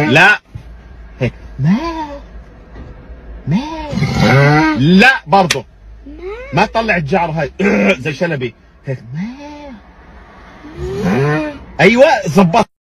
لا هيك لا برضه ما تطلع الجعر هاي زي شلبي هيك ايوه زبط.